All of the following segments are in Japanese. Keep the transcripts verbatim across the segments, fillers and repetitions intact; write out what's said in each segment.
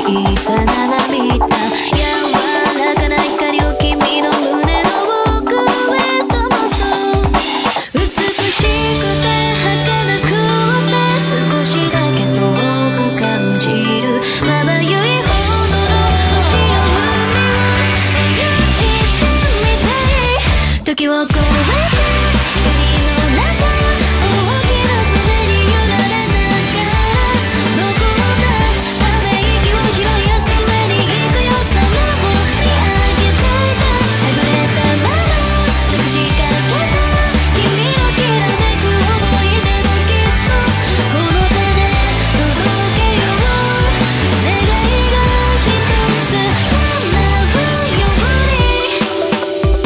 小さな涙、柔らかな光を君の胸の奥へともそう美しくて儚くて少しだけ遠く感じるまばゆいほどの星の海を描いてみたい時を超えて光の中大きな船に揺られながら残ったため息を拾い集めに行くよ空を見上げていたはぐれたままなくしかけた君のきらめく想い出もきっとこの手で届けよう願いが一つ叶うように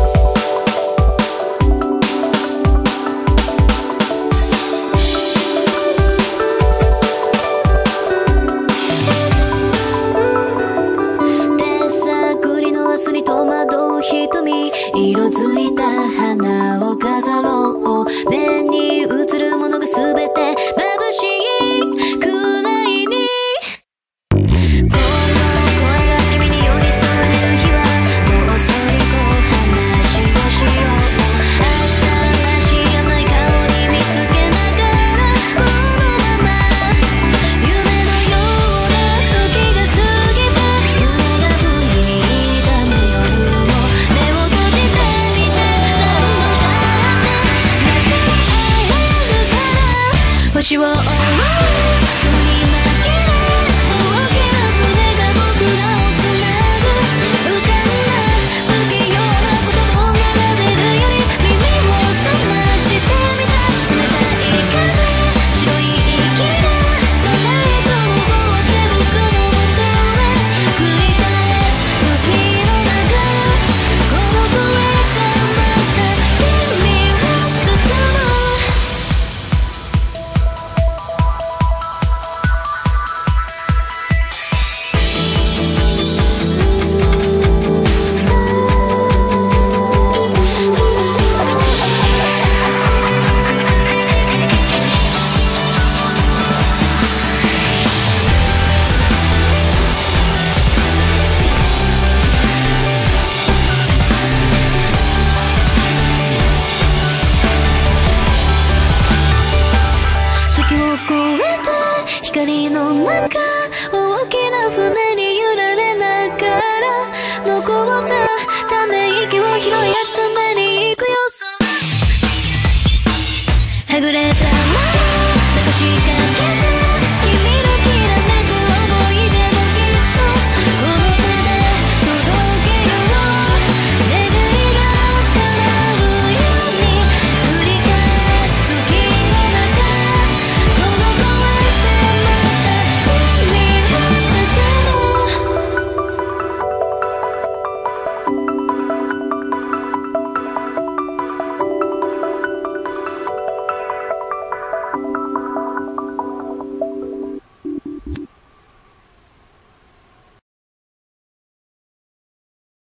手探りの明日に戸惑う瞳色づいた花を飾ろう目に映るものが全て眩しいくらいにこの声が君に寄り添える日はもうそりと話をしよう新しい甘い香り見つけながらこのまま夢のような時が過ぎて胸が不意に痛む夜を目を閉じてみて何度だってまた会えるから星を追う雲に紛れ大きな船が僕らをつなぐ浮かんだ不器用なことと並べるより耳を覚ましてみた冷たい風白い息が空へと登って僕の元へ繰り返す時の中この声がまた君を包む時を超えて光の中